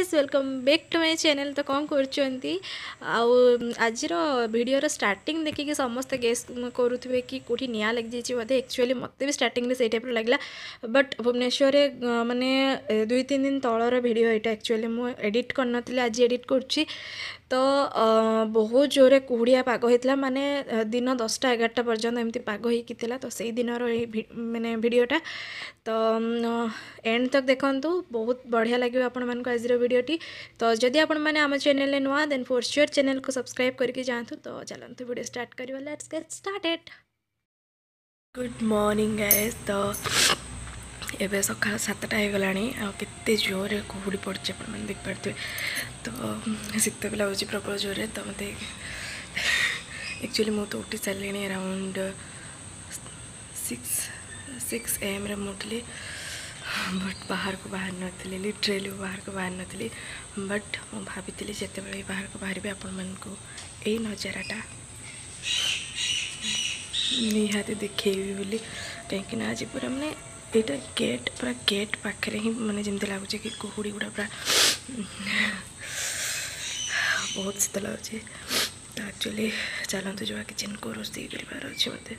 Guys welcome back to my channel. तो कौन करछंती आज वीडियो स्टार्टिंग देखिए समस्त गेस करुवे कि कौटी निया लग जाइए बोधे। एक्चुअली मत भी स्टार्टिंग से टाइप लगला बट भुवनेश्वर माने 2-3 दिन तलर वीडियो यहाँ एक्चुअली मुझे एडिट कर आज एडिट कर तो बहुत जोरे कुहुड़िया पाग होता माने दिन 10टा-11टा पर्यंत एमती पाग होता। तो से दिन माने वीडियोटा तो एंड तक देखंतु बहुत बढ़िया लगे आपण मन को आज वीडियोटी। तो जदि आपण मैंने आम चैनल नुआ देन फॉर श्योर चैनल को सब्सक्राइब करके जातु। तो चलतु वीडियो स्टार्ट करिवा, let's get started. Good morning guys. तो एबे सकाळ 7टा हो गला केते जोरे कुहुड़ी पड़े आप देख पारे। तो शीत भी लगुच प्रबल जोरे। तो मत एक्चुअली मुझे उठी सारे अराउंड 6 AM रे उठली बट बाहर को बाहर नी लिटरेली बाहर को बाहर नी बट मुझे भाभी जिते बड़े बाहर को बाहर आपण मन को यही नजाराटा निहाती देखी बोली कहीं आज पूरा मानने यहाँ गेट पूरा गेट पाखे ही मानने जमी लगुच कि कुहुड़ी गुड़ा पूरा बहुत शीत लगुच। तो एक्चुअली चलतु जो किचन को रोषे कर मत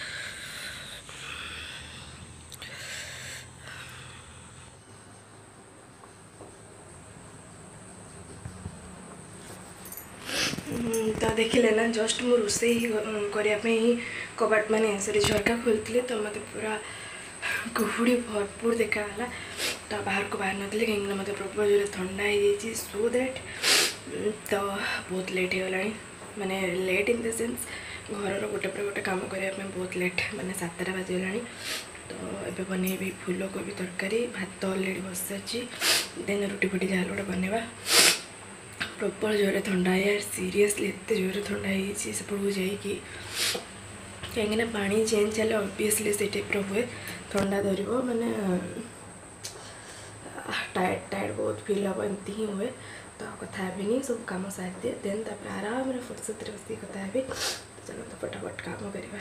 तो देखिले ना जस्ट मु रोसे ही करने ही कबाट माने सॉरी झरका खोलती। तो मत पूरा कुहुड़ी भरपूर देखाला। तो बाहर को बाहर नी कहीं मत प्रबल जो ठंडा हो सो दैट तो बहुत लेट हो गला माने लेट इन द सेंस घर गोटे पर गोटे काम करने बहुत लेट माने 7टा बाजीगला। तो ये बनैबी फूल कोबी तरकारी भात अलरेडी बसाची देन रुटी फुटी जहाँ गोटे बनवा प्रबल जोरे ठंडा यार सीरियसली एत जोरे ठंडा होपड़ू जाकि कहीं पानी चेंज हेल्ले ऑब्वियसली से टाइप हुए ठंडा धर माने टायर्ड टायर्ड बहुत फील हम एमती ही हुए। तो कथा नहीं सब कम सारी दिए देन आराम फुर्सत बस कथा चलो तो फटाफट काम करवा।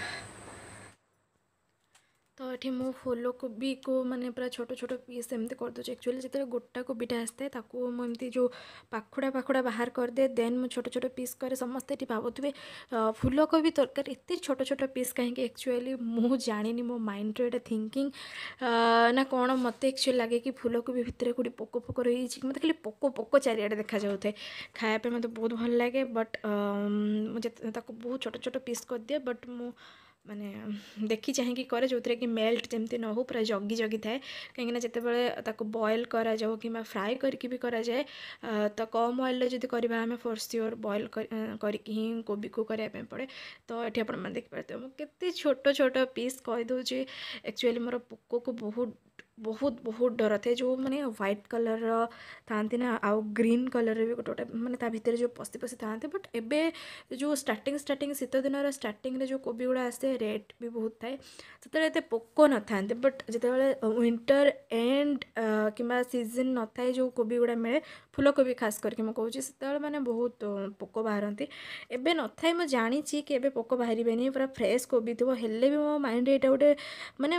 तो ये मु फूल कोबी को माने पूरा छोट छोट पीस एमती करदे। एक्चुअली जिते गोटा कोबीटा आसता है मुझे जो पाखुड़ा पाखुड़ा बाहर करदे देन मुझे छोट छोट पीस करे। समस्ते ये भावुवे फूल कोबी तरकारी एत छोट छोट पीस कहीं एक्चुअली मु जानी मो माइंड रे थिंकिंग ना कौन मत एक्चुअली लगे कि फूल कोबी भितर कोई पोक पोक रही मत खाली पोक पोक चारिआडे देखा जाए खायापे मत बहुत भल लगे बट मुझे बहुत छोट छोट पीस कर दिए बट मु माने देखी चाहिए करे जो कि मेल्ट जमती न हो पूरा जगी जगी थाए कहीं जिते बॉयल करा जाओ कि फ्राए करके भी करा जाए तो कम ऑयल जब करवा आम फॉर श्योर बॉयल करके ही कोबी को करने पड़े। तो ये आप देखिए मुझे छोट छोट पीस कहीदे एक्चुअली मोर पोक को बहुत बहुत बहुत डर थे जो माने व्हाइट कलर थांती ना आउ ग्रीन कलर भी गोटे गोटे माने भितर जो पशि पशि था बट एबे जो स्टार्टिंग शीत दिन स्टार्टिंग जो कोबी गुड़ा आसे रेट भी बहुत थाए से पोक न था बट जिते विंटर एंड कि सीजन न थाए जो कोबी गुड़ा मिले फूल कोबी खास करके मुझे कहूँ से मैंने बहुत पोक बाहरती एबे न थाए मुझे जानी कि एबे पोक बाहर पूरा फ्रेश कोबी थो हेल्ले भी मो माइंड यहाँ गोटे माने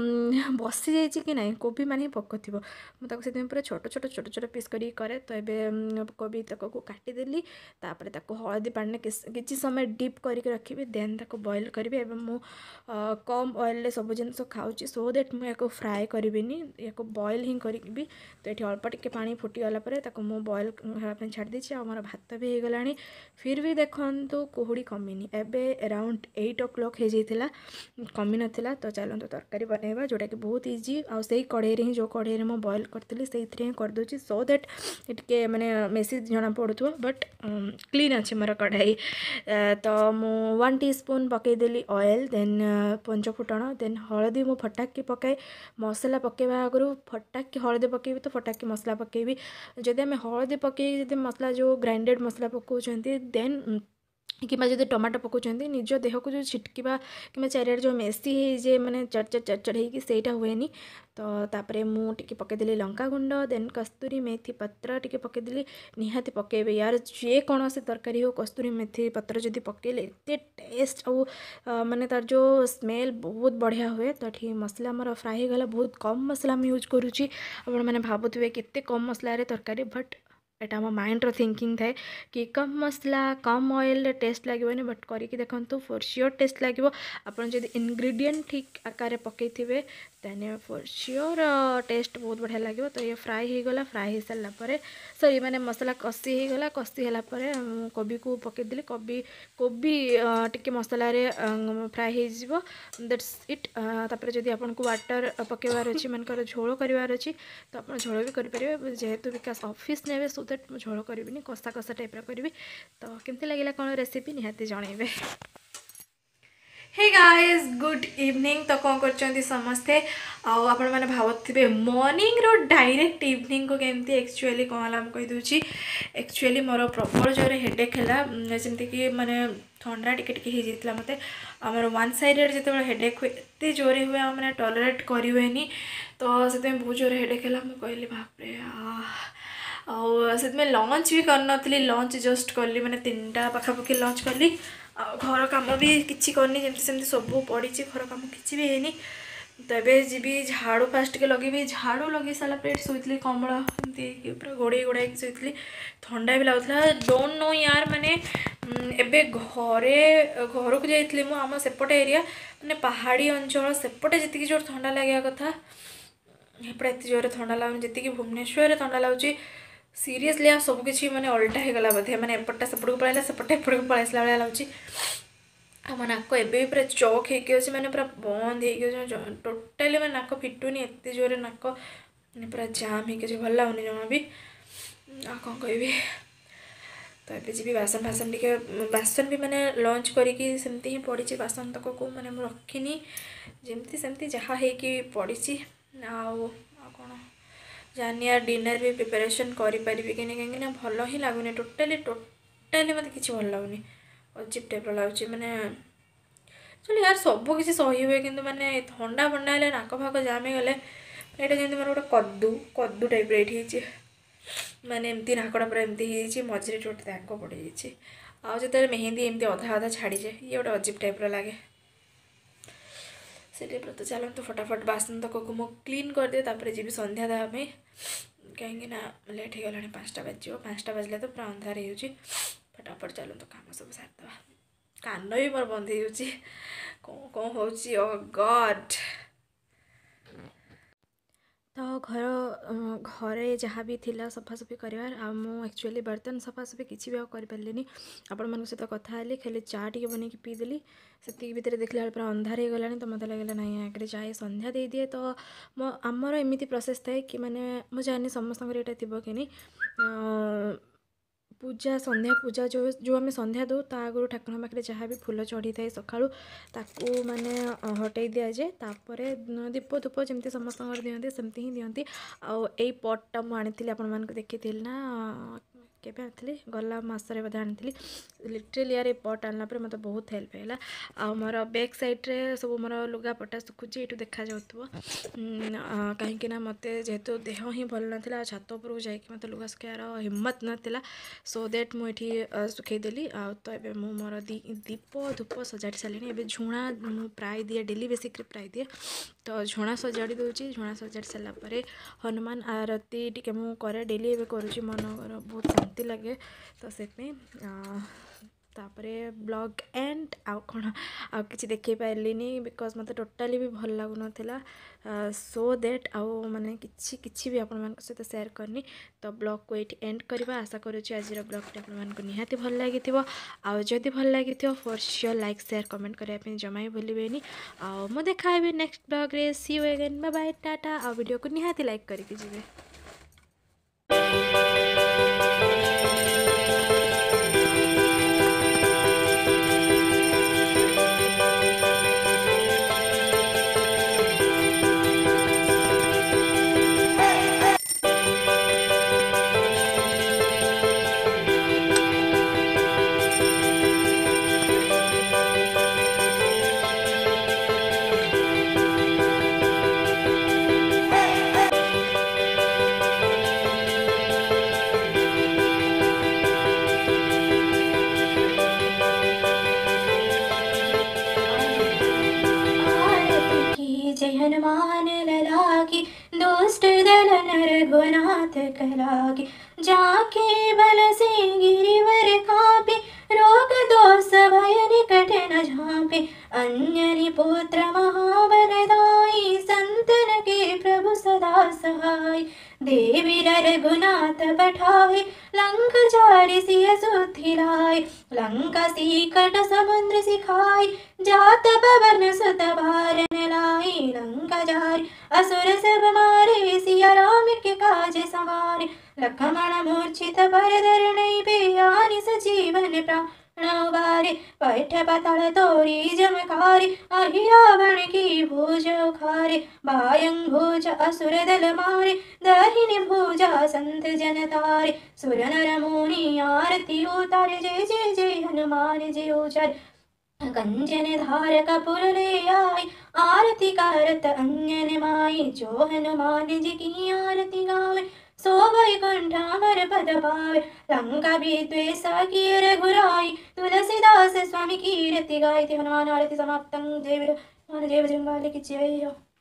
बसी जाइए कि ना कोबी माने पोक थी मुझे पूरा छोट छोट छोट छोट पीस करी करे। तो ये कोबी तक को काटिदेली तापर हलदी पानी किसी समय डीप करके रखी देन ताको बॉयल करी मु कम ऑयल सब जिनस खाऊँ सो दैट मुझे फ्राए करी या बॉयल ही करी। तो ये अल्प टिके पानी फुटीगला मु बॉयल हाँपी छाड़ देती मोर भात भी हो गला फिर भी देखो कुहुड़ी कमिनी एबे अराउंड 8 o'clock हो जाता कमी नाला। तो चलते तरकारी बनवा जोटा कि बहुत इजी आ कढ़ई ही जो कढ़ई में बॉयल करी से करदे सो दैट टे मैंने मेसी जना पड़ू बट क्लीन अच्छे मोर कढ़ाई। तो मु 1 टीस्पून पकईदेली ऑयल देन पंचफुटण देन हलदी मु फटाक पकाए मसला पकेवा आगु फटाक हलदी पकेबी तो फटाक मसला पकेबी जदि आम हलदी पकई मसला जो ग्राइंडेड मसला पकाउछंती देन कि जब टमाटो पकाउछंती निज देह को जो छिटकिबा कि चारिआडे जो मेसी जे माने चढ़ चढ़ होगी सेटा हुएनी। तो तापरे मु टिके पकईदेली लंका गुंड देन कस्तूरी मेथी पत्र टिके पकईदेली निहाती पकेबे यार जे कौन से तरकारी हो कस्तूरी मेथी पत्र जदि पकेले एते टेस्ट और माने तार जो स्मेल बहुत बढ़िया हुए। तो ये मसला मोर फ्राए हो गला बहुत कम मसला यूज करुँची आप मैंने भावुवे केते कम मसला तरकारी बट एटा आम माइंड रो थिंकिंग थाए कि कम मसला कम ऑयल टेस्ट लगे बट करके देखो फॉर श्योर टेस्ट लगे आपन जब इंग्रेडिएंट ठीक आकार पकई थे देन फॉर श्योर टेस्ट बहुत बढ़िया लगे। तो ये फ्राए हो गला फ्राए हो सारा पर सॉरी माने मसला कषि हो गला कषि है कोबी को पकईदेली कोबी कोबी टिके मसला फ्राए हो दैट्स इट। तापर जदि आपन को वाटर पकेबार अच्छी मानकर झोल करार अच्छी तो आप झोल भी करेंगे जेहेतु विकास ऑफिस ने सो दैट मुझे झोल करी कषा कषा टाइप करी। तो केमती लगे कौन रेसिपी निहाती जनइबे। Hey guys good evening. तो कौन कर समस्ते आपण मैंने भावुवे मॉर्निंग रो डायरेक्ट इवनिंग को केमती एक्चुअली कौन है कहीदे एक्चुअली मोर प्रबल जोर हेडेक है जमती कि माने ठंडा टिके हो मत आमर वन साइडेड जो हेडेक हुए एत जोरे हुए मैंने टॉलरेट करें तो से बहुत जोर हेडेक है मुझे बापरे से लंच भी करनी लंच जस्ट कली मैंने 3टा पाखापाखि लंच कली घर कम भी किसी करनी जमी सेमती सब पड़ी घर कम किसी भी है तो ये जी झाड़ू फास्ट के लगे झाड़ू लगे सारा पेट शोली कमल एमती पूरा गोड़े गोड़ाई शोली ठंडा भी लगुला डोंट नो यार माने एबे घरे घर को जाइए मुझ सेपटे एरिया माने पहाड़ी अंचल सेपटे जी जोर ठंडा लगे कथा एपटे एत जोर ठंडा लगुनि जी भुवनेश्वर ठंडा लगुच सीरियसली आ सबकि मैंने अल्टा हो गला बोधे मैंने एपटा सेपट को पलैला सेपटे एपट को पलैसला भाया लगुच मो नाक एबे पूरा चौक होगी मैंने पूरा बंद हो टोटाली मैं नाक फिटुनी एत जोरे नाक पूरा जाम हो भल लगुनि जमा भी आ कौन कह। तो ये जी बासन फासन टे बासन भी मैंने लंच करी सेमती ही पड़ी बासन तक को मैंने रखिनी जमती सेमती जहाँ होगी पड़ी कौन जानी यार डिनर भी प्रिपरेशन करें कि कहीं भल ही लगुनि टोटाली टोटाली मत कि भल लगुनि अजीब टाइप लगुच मैंने चलो यार सब किसी सही हुए कि मैंने ठंडा फंडा है नाक फाक जाम गले यहाँ जमी मोर गोटे कद्दू कद्दू टाइप ये माने एमती नाकड़ा पूरा एमती मझे गोटे दाग पड़ जाइए आउ जो मेहंदी एमती अधा अधा छाड़ी जाए ये गोटे अजीब टाइप लगे से टाइप तो चलते फटाफट बासन तक को मु क्लीन करदे तापर जी संध्या देवाई कहीं लेट हो गला 5टा बाज 5टा बाजले तो पूरा अंधार हो फटाफट चलते कम सब सारद कान भी मोर बंद हो कौन हो गॉड। तो घरे जहाँ भी थिला सफासफी करार एक्चुअली बर्तन सफासफी किसी भी करें आपण मान सहित कथा खाली चा टे बन पीदेली से भितर देखला पूरा अंधार हो गला तो मतलब लगे ना आगे जाए संध्या दे दिए। तो आमर एमती प्रोसेस थाए कि मैंने मुझे जानी समस्त यहाँ थी कि पूजा संध्या पूजा जो आम संध्या दो आगु ठाकुर पाखे जहाँ भी फूल चढ़ी थाए सका माने हटई दि जाए तापर दीप धूप जमी समस्त दिखती सेमती ही दिखती आई पटटा मुझे आपण देखी ना केबे आनी गला मसरे बोधे आनी लिटरेली यार पट आनला पर मतलब बहुत हेल्प है आ मोर बैक साइड्रे सब मोर लुगापटा सुखुची ये देखा जाऊँ कहीं मत जेहेतु देह ही भल ना छात उपरକୁ जाइए मत लुगा सुखार हिम्मत नाला सो दैट मुझे सुखईदेली तो ये मोर दीप धूप सजाड़ी सारे ए झुणा प्राय दिए डेली बेसिक प्राय दिए तो झुणा सजाड़ी दूसरी झुणा सजाड़ी सारापर हनुमान आरती टी मुझे डेली ए करुँच मन बहुत शांति लगे तो से तापरे ब्लॉग एंड आउ कौन आउ कि देखे पार्लिनी बिकज मत टोटाली भी भल लगुन सो दैट आउ माने किछि भी आपण मान सहित शेयर करनी तो ब्लॉग को ये एंड करवा आशा करुँच आज ब्लॉग आपको निहाती भल लगी आउ जदि भल लगी for sure like share comment करने जमा ही भूलें आउ मु देखा नेक्स्ट ब्लॉग रे see you again bye bye टाटा आ वीडियो को निहाती लाइक करके जीवे। कहलागे। जाके बल से गिरिवर कापे, रोग दोष भय निकट न झाँपे। अंजनी पुत्र महाबलदाई, संतन के प्रभु सदा सहाय। देवी रघुनाथ पठाए, लंक जारि सिय सुधि लाए। लंका सीकट समुद्र सिखाए, जात पवन सुत बारन लाए। लंका जारि असुर सब मारे, सिया राम के काज सवारे। लक्ष्मण मूर्छित पर धरणी पे, आनि सजीवन प्राण उबारे। पैठ पतल तोरी जमकारे, अहि रावण की भुज उखारे। बायं भुज असुर दल मारे, दाहिनी भुजा संत जन तारे। सुर नर मुनि आरती उतारे, जय जय जय हनुमान जी उचारे। कंचन धार कपूर ले आई, आरती कारत अंजन माई। जो हनुमान जी की आरती गावे, सो वैकुंठ अमर पद पावे। लंका विद्वेष की रघुराई, तुलसीदास स्वामी कीर्ति गाई। हनुमान आरती समाप्तं। जय वीर हनुमान, जय बजरंगबली की जय।